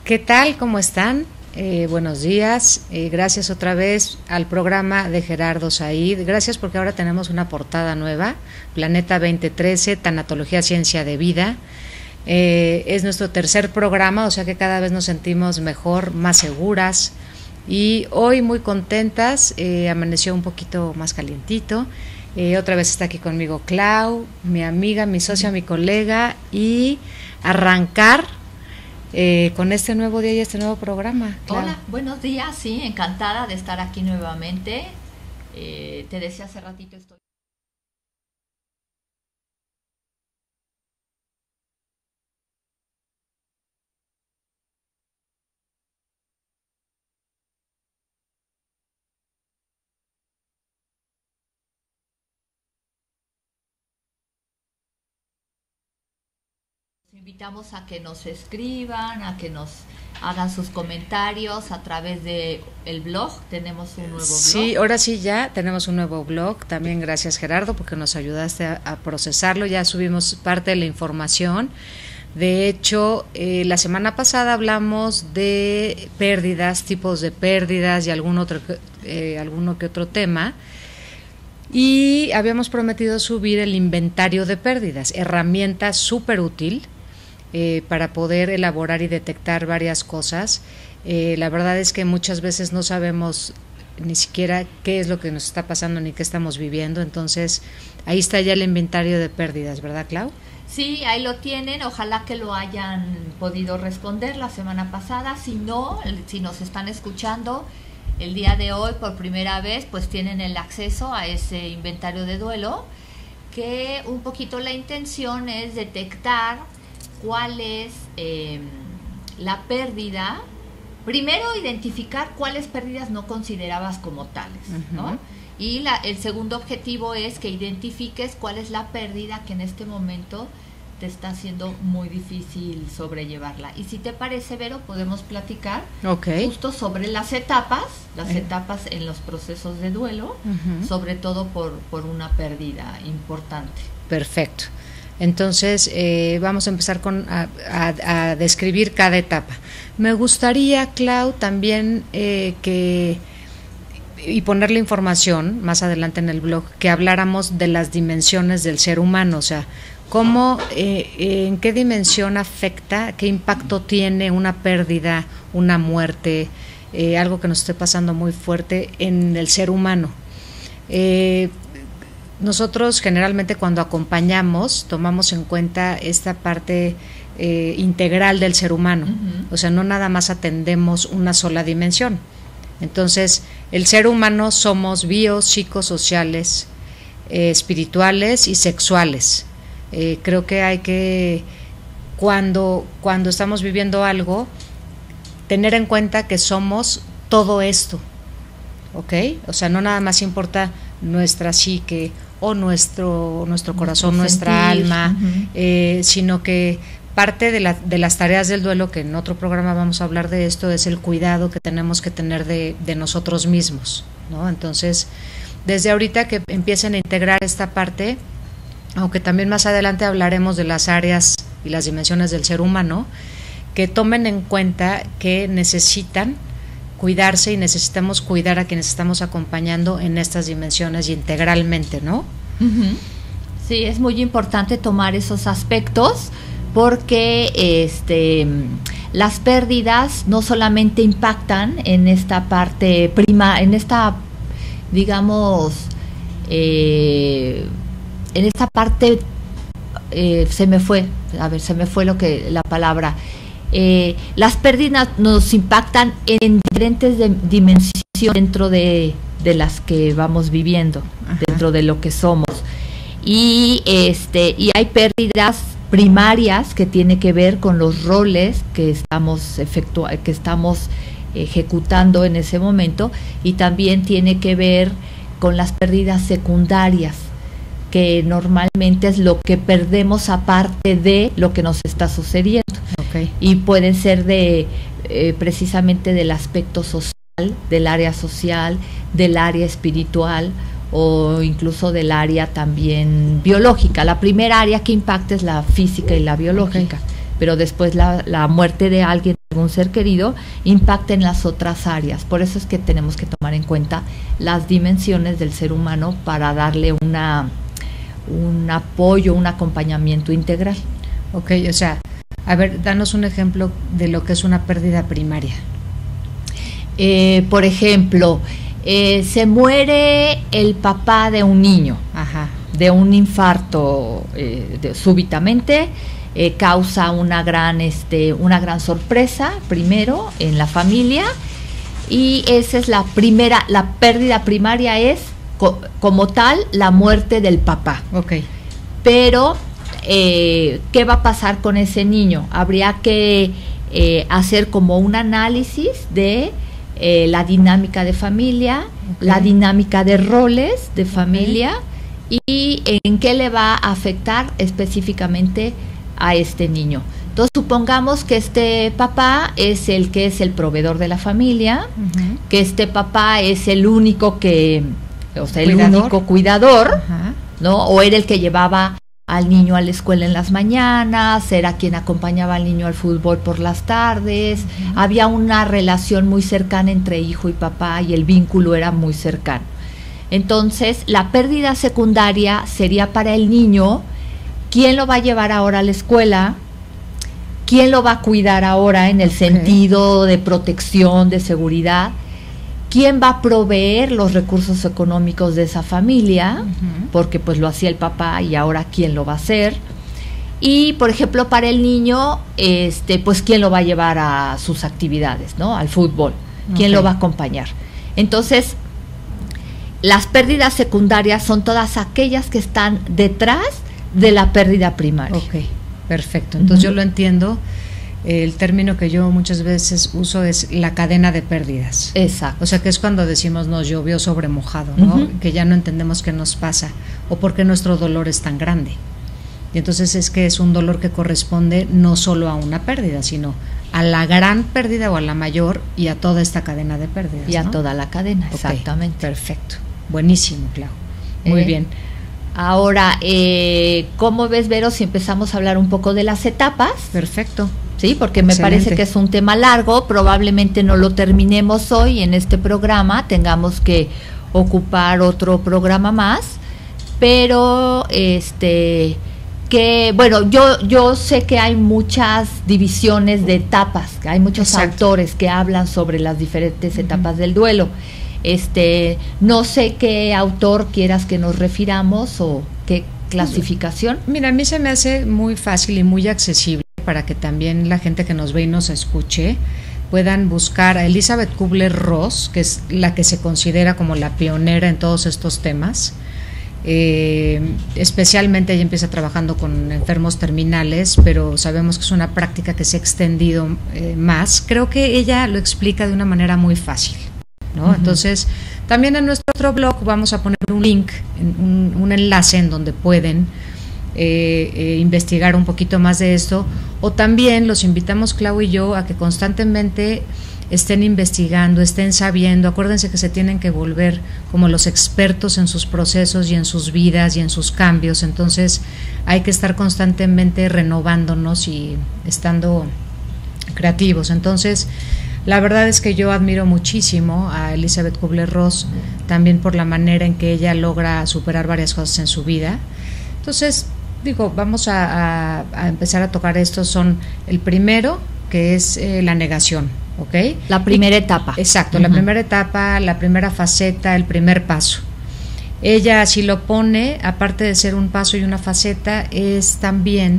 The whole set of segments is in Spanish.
¿Qué tal? ¿Cómo están? Buenos días. Gracias otra vez al programa de Gerardo Said. Gracias porque ahora tenemos una portada nueva, Planeta 2013, Tanatología, Ciencia de Vida. Es nuestro tercer programa, o sea que cada vez nos sentimos mejor, más seguras. Y hoy muy contentas, amaneció un poquito más calientito. Otra vez está aquí conmigo Clau, mi amiga, mi socia, mi colega, y arrancar con este nuevo día y este nuevo programa. Clau. Hola, buenos días, sí, encantada de estar aquí nuevamente. Te decía hace ratito, estoy... Invitamos a que nos escriban, a que nos hagan sus comentarios a través de el blog. Tenemos un nuevo blog. Sí, ahora sí ya tenemos un nuevo blog. También gracias, Gerardo, porque nos ayudaste a procesarlo. Ya subimos parte de la información. De hecho, la semana pasada hablamos de pérdidas, tipos de pérdidas y alguno que otro tema. Y habíamos prometido subir el inventario de pérdidas, herramienta súper útil para poder elaborar y detectar varias cosas. La verdad es que muchas veces no sabemos ni siquiera qué es lo que nos está pasando ni qué estamos viviendo. Entonces, ahí está ya el inventario de pérdidas, ¿verdad, Clau? Sí, ahí lo tienen. Ojalá que lo hayan podido responder la semana pasada. Si no, si nos están escuchando el día de hoy por primera vez, pues tienen el acceso a ese inventario de duelo, que un poquito la intención es detectar cuál es la pérdida. Primero, identificar cuáles pérdidas no considerabas como tales, ¿no? Y el segundo objetivo es que identifiques cuál es la pérdida que en este momento te está haciendo muy difícil sobrellevarla. Y si te parece, Vero, podemos platicar justo sobre las etapas en los procesos de duelo, sobre todo por una pérdida importante. Perfecto. Entonces, vamos a empezar a describir cada etapa. Me gustaría, Clau, también y ponerle información más adelante en el blog, que habláramos de las dimensiones del ser humano, o sea, cómo, en qué dimensión afecta, qué impacto tiene una pérdida, una muerte, algo que nos esté pasando muy fuerte en el ser humano. Nosotros generalmente cuando acompañamos tomamos en cuenta esta parte integral del ser humano, o sea, no nada más atendemos una sola dimensión. Entonces, el ser humano somos biopsicosociales, espirituales y sexuales. Creo que hay que, cuando estamos viviendo algo, tener en cuenta que somos todo esto, ¿ok? O sea, no nada más importa nuestra psique o nuestro corazón, nuestra alma, sino que parte de las tareas del duelo, que en otro programa vamos a hablar de esto, es el cuidado que tenemos que tener de nosotros mismos, ¿no? Entonces, desde ahorita que empiecen a integrar esta parte, aunque también más adelante hablaremos de las áreas y las dimensiones del ser humano, que tomen en cuenta que necesitan cuidarse y necesitamos cuidar a quienes estamos acompañando en estas dimensiones y integralmente, ¿no? Sí, es muy importante tomar esos aspectos, porque las pérdidas no solamente impactan en esta parte en esta, digamos, en esta parte, se me fue la palabra. Las pérdidas nos impactan en diferentes dimensiones dentro de las que vamos viviendo, dentro de lo que somos. Y hay pérdidas primarias que tiene que ver con los roles que estamos ejecutando en ese momento, y también tiene que ver con las pérdidas secundarias, que normalmente es lo que perdemos aparte de lo que nos está sucediendo. Y pueden ser precisamente del aspecto social, del área social, del área espiritual, o incluso del área también biológica. La primera área que impacta es la física y la biológica, pero después la muerte de alguien un ser querido, impacta en las otras áreas. Por eso es que tenemos que tomar en cuenta las dimensiones del ser humano para darle un apoyo, un acompañamiento integral. Ok, o sea, a ver, danos un ejemplo de lo que es una pérdida primaria. Por ejemplo, se muere el papá de un niño, Ajá. de un infarto súbitamente, causa una gran sorpresa primero en la familia, y esa es la pérdida primaria es como tal la muerte del papá. Ok. Pero ¿qué va a pasar con ese niño? Habría que hacer como un análisis de la dinámica de familia, okay, la dinámica de roles de familia, okay, y en qué le va a afectar específicamente a este niño. Entonces supongamos que este papá es el que es el proveedor de la familia, uh-huh, que este papá es el único único cuidador, uh-huh, ¿no? O era el que llevaba al niño a la escuela en las mañanas, era quien acompañaba al niño al fútbol por las tardes, uh-huh, había una relación muy cercana entre hijo y papá y el vínculo era muy cercano. Entonces, la pérdida secundaria sería para el niño: ¿quién lo va a llevar ahora a la escuela? ¿Quién lo va a cuidar ahora en el sentido de protección, de seguridad? ¿Quién va a proveer los recursos económicos de esa familia? Uh-huh. Porque pues lo hacía el papá y ahora ¿quién lo va a hacer? Y por ejemplo para el niño, pues ¿quién lo va a llevar a sus actividades, ¿no? Al fútbol. ¿Quién lo va a acompañar? Entonces, las pérdidas secundarias son todas aquellas que están detrás de la pérdida primaria. Ok, perfecto. Entonces yo lo entiendo. El término que yo muchas veces uso es la cadena de pérdidas. Exacto. O sea, que es cuando decimos nos llovió sobre mojado, ¿no? Uh-huh. Que ya no entendemos qué nos pasa o por qué nuestro dolor es tan grande. Y entonces es que es un dolor que corresponde no solo a una pérdida, sino a la gran pérdida o a la mayor y a toda esta cadena de pérdidas. Y a ¿no? toda la cadena, okay, exactamente. Perfecto. Buenísimo, Clau. Muy bien. Ahora, ¿cómo ves, Vero, si empezamos a hablar un poco de las etapas? Perfecto. Sí, porque me parece que es un tema largo, probablemente no lo terminemos hoy en este programa, tengamos que ocupar otro programa más, pero bueno, yo sé que hay muchas divisiones de etapas, que hay muchos Exacto. autores que hablan sobre las diferentes etapas del duelo. No sé qué autor quieras que nos refiramos o qué clasificación. Mira, a mí se me hace muy fácil y muy accesible para que también la gente que nos ve y nos escuche puedan buscar a Elizabeth Kubler-Ross, que es la que se considera como la pionera en todos estos temas. Especialmente ella empieza trabajando con enfermos terminales, pero sabemos que es una práctica que se ha extendido más. Creo que ella lo explica de una manera muy fácil, ¿no? Uh-huh. Entonces, también en nuestro otro blog vamos a poner un link, un enlace en donde pueden investigar un poquito más de esto, o también los invitamos, Clau y yo, a que constantemente estén investigando, estén sabiendo. Acuérdense que se tienen que volver como los expertos en sus procesos y en sus vidas y en sus cambios, entonces hay que estar constantemente renovándonos y estando creativos. Entonces, la verdad es que yo admiro muchísimo a Elizabeth Kubler-Ross, también por la manera en que ella logra superar varias cosas en su vida. Entonces, vamos a empezar a tocar estos. Son el primero, que es la negación, ¿ok? La primera etapa. Exacto, uh-huh. La primera etapa, la primera faceta, el primer paso. Ella así lo pone, aparte de ser un paso y una faceta, es también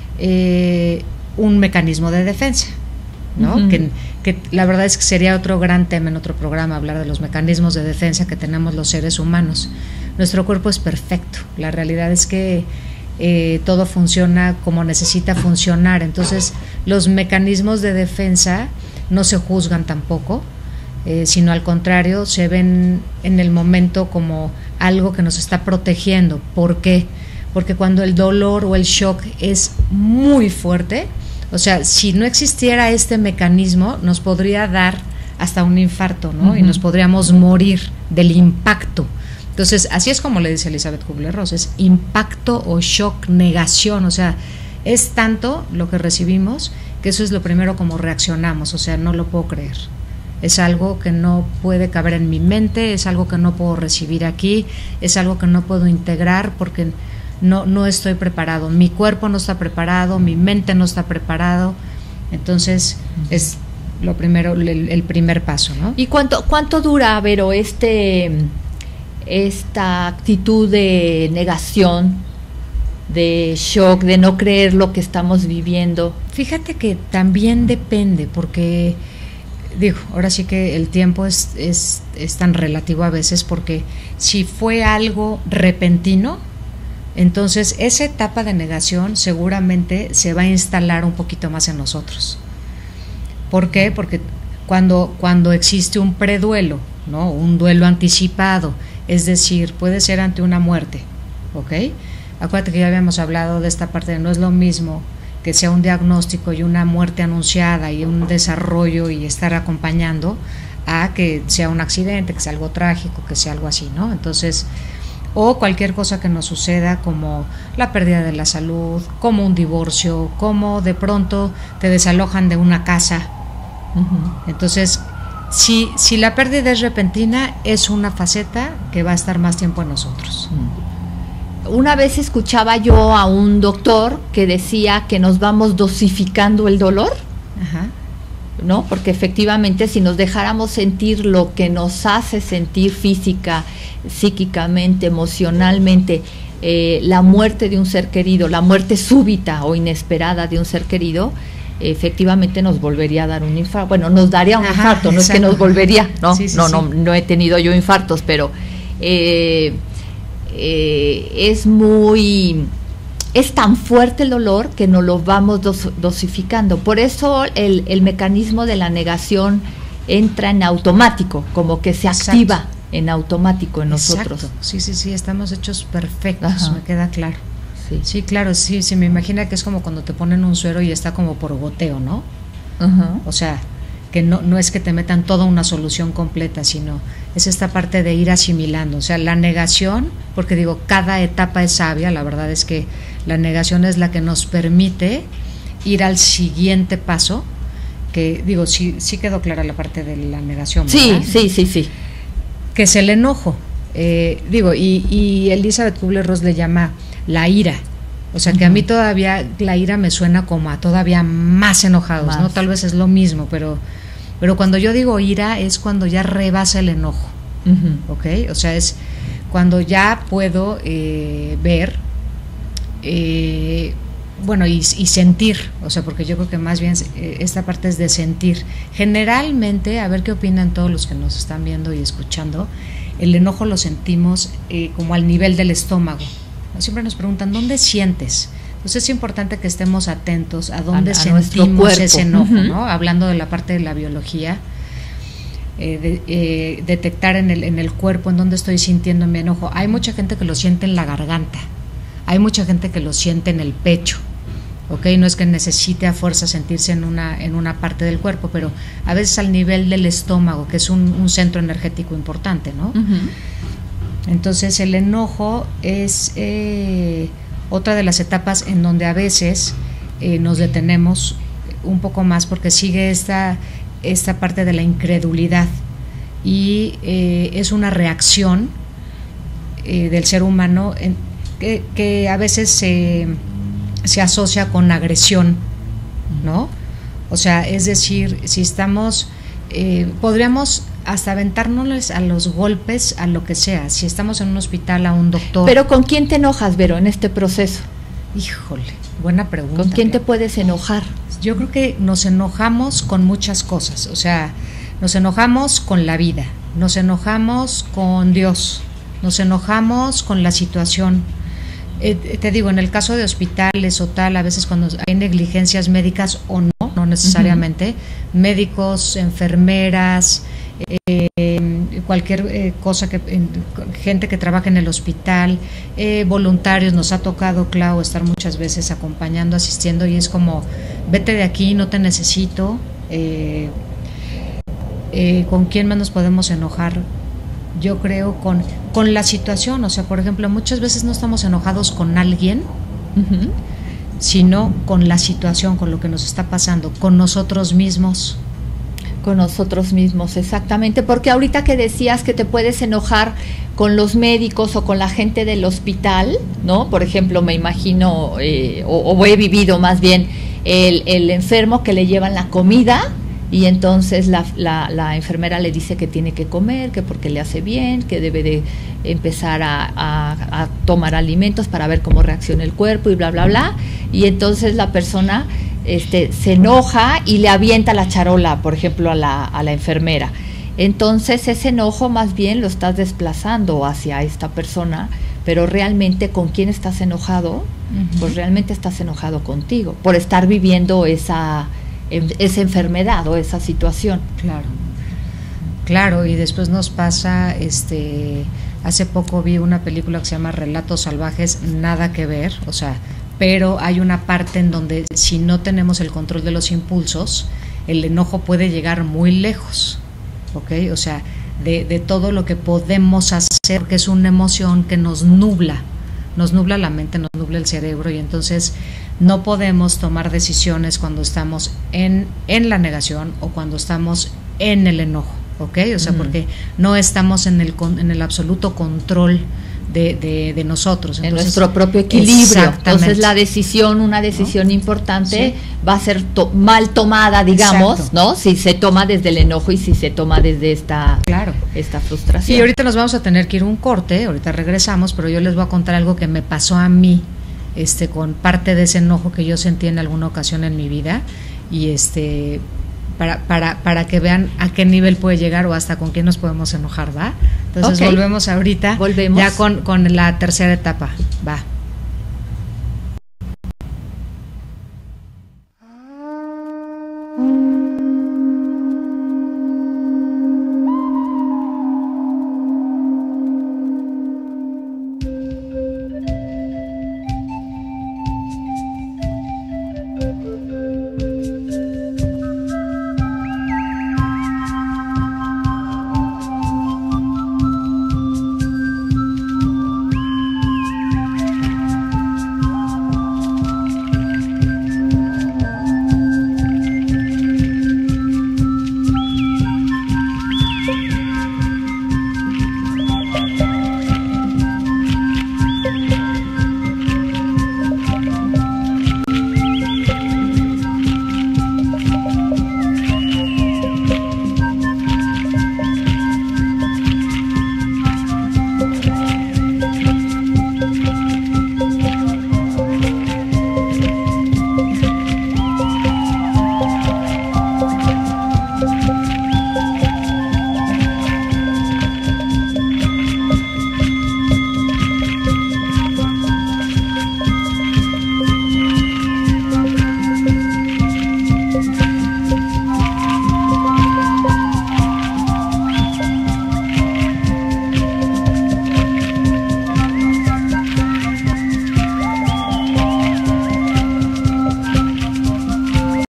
un mecanismo de defensa, ¿no? Uh-huh. Que la verdad es que sería otro gran tema en otro programa, hablar de los mecanismos de defensa que tenemos los seres humanos. Nuestro cuerpo es perfecto, la realidad es que todo funciona como necesita funcionar, entonces los mecanismos de defensa no se juzgan tampoco, sino al contrario, se ven en el momento como algo que nos está protegiendo. ¿Por qué? Porque cuando el dolor o el shock es muy fuerte, o sea, si no existiera este mecanismo, nos podría dar hasta un infarto, ¿no? Uh-huh. Y nos podríamos morir del impacto. Entonces, así es como le dice Elizabeth Kubler-Ross, es impacto o shock, negación, o sea, es tanto lo que recibimos que eso es lo primero como reaccionamos, o sea, no lo puedo creer. Es algo que no puede caber en mi mente, es algo que no puedo recibir aquí, es algo que no puedo integrar porque no estoy preparado. Mi cuerpo no está preparado, mi mente no está preparado. Entonces, es lo primero, el primer paso, ¿no? ¿Y cuánto dura, Vero, esta actitud de negación, de shock, de no creer lo que estamos viviendo? Fíjate que también depende, porque digo, ahora sí que el tiempo es tan relativo a veces, porque si fue algo repentino, entonces esa etapa de negación seguramente se va a instalar un poquito más en nosotros. ¿Por qué? Porque cuando existe un preduelo, ¿no? Un duelo anticipado, es decir, puede ser ante una muerte, ¿ok? Acuérdate que ya habíamos hablado de esta parte de no es lo mismo que sea un diagnóstico y una muerte anunciada y un desarrollo y estar acompañando a que sea un accidente, que sea algo trágico, que sea algo así, ¿no? Entonces, o cualquier cosa que nos suceda, como la pérdida de la salud, como un divorcio, como de pronto te desalojan de una casa. Entonces, si la pérdida es repentina, es una faceta que va a estar más tiempo en nosotros. Una vez escuchaba yo a un doctor que decía que nos vamos dosificando el dolor, ¿no? Porque efectivamente si nos dejáramos sentir lo que nos hace sentir física, psíquicamente, emocionalmente, la muerte de un ser querido, la muerte súbita o inesperada de un ser querido, efectivamente nos volvería a dar un infarto. Bueno, nos daría un infarto, no es que nos volvería, ¿no? Sí, no he tenido yo infartos, pero es tan fuerte el dolor que nos lo vamos dosificando. Por eso el mecanismo de la negación entra en automático, como que se activa en automático en nosotros. Sí, estamos hechos perfectos, me queda claro. Sí, claro, sí, me imagina que es como cuando te ponen un suero y está como por goteo, ¿no? O sea, que no es que te metan toda una solución completa, sino es esta parte de ir asimilando, o sea, la negación, porque digo, cada etapa es sabia, la verdad es que la negación es la que nos permite ir al siguiente paso, que digo, sí quedó clara la parte de la negación, ¿verdad? Sí. Que es el enojo, y Elizabeth Kubler-Ross le llama la ira, o sea que a mí todavía la ira me suena como a todavía más enojados, ¿no? Tal vez es lo mismo, pero cuando yo digo ira es cuando ya rebasa el enojo, ¿ok? O sea, es cuando ya puedo ver, y sentir, o sea, porque yo creo que más bien esta parte es de sentir. Generalmente, a ver qué opinan todos los que nos están viendo y escuchando, el enojo lo sentimos como al nivel del estómago. Siempre nos preguntan, ¿dónde sientes? Entonces es importante que estemos atentos a dónde sentimos ese enojo, ¿no? Hablando de la parte de la biología, detectar en el cuerpo en dónde estoy sintiendo mi enojo. Hay mucha gente que lo siente en la garganta, hay mucha gente que lo siente en el pecho, ¿ok? No es que necesite a fuerza sentirse en una parte del cuerpo, pero a veces al nivel del estómago, que es un centro energético importante, ¿no? Entonces el enojo es otra de las etapas en donde a veces nos detenemos un poco más, porque sigue esta parte de la incredulidad y es una reacción del ser humano que a veces se asocia con agresión, ¿no? O sea, es decir, si estamos, podríamos hasta aventárnosles a los golpes, a lo que sea, si estamos en un hospital, a un doctor. ¿Pero con quién te enojas, Vero, en este proceso? Híjole, buena pregunta. ¿Con quién te puedes enojar? Yo creo que nos enojamos con muchas cosas, o sea, nos enojamos con la vida, nos enojamos con Dios, nos enojamos con la situación. Te digo, en el caso de hospitales o tal, a veces cuando hay negligencias médicas o no necesariamente, médicos, enfermeras, cualquier cosa, gente que trabaja en el hospital, voluntarios, nos ha tocado, Clau, estar muchas veces acompañando, asistiendo, y es como, vete de aquí, no te necesito. ¿Con quién más nos podemos enojar? Yo creo con la situación, o sea, por ejemplo, muchas veces no estamos enojados con alguien, sino con la situación, con lo que nos está pasando, con nosotros mismos. Con nosotros mismos, exactamente, porque ahorita que decías que te puedes enojar con los médicos o con la gente del hospital, ¿no? Por ejemplo, me imagino, o he vivido más bien, el enfermo que le llevan la comida y entonces la enfermera le dice que tiene que comer, que porque le hace bien, que debe de empezar a tomar alimentos para ver cómo reacciona el cuerpo y bla, bla, bla, y entonces la persona se enoja y le avienta la charola, por ejemplo, a la enfermera. Entonces ese enojo más bien lo estás desplazando hacia esta persona, pero realmente ¿con quién estás enojado? Pues realmente estás enojado contigo, por estar viviendo esa enfermedad o esa situación. Claro, y después nos pasa, hace poco vi una película que se llama Relatos Salvajes, nada que ver, o sea, pero hay una parte en donde si no tenemos el control de los impulsos, el enojo puede llegar muy lejos, ¿ok? O sea, de todo lo que podemos hacer, porque es una emoción que nos nubla la mente, nos nubla el cerebro, y entonces no podemos tomar decisiones cuando estamos en la negación o cuando estamos en el enojo, ¿ok? O sea, porque no estamos en el absoluto control de nosotros. Entonces, en nuestro propio equilibrio. Entonces una decisión importante, va a ser mal tomada, digamos, ¿no? Si se toma desde el enojo y si se toma desde esta frustración. Y ahorita nos vamos a tener que ir un corte, ahorita regresamos, pero yo les voy a contar algo que me pasó a mí, con parte de ese enojo que yo sentí en alguna ocasión en mi vida, y para que vean a qué nivel puede llegar o hasta con quién nos podemos enojar, ¿va? Entonces volvemos ahorita, ya con la tercera etapa, va.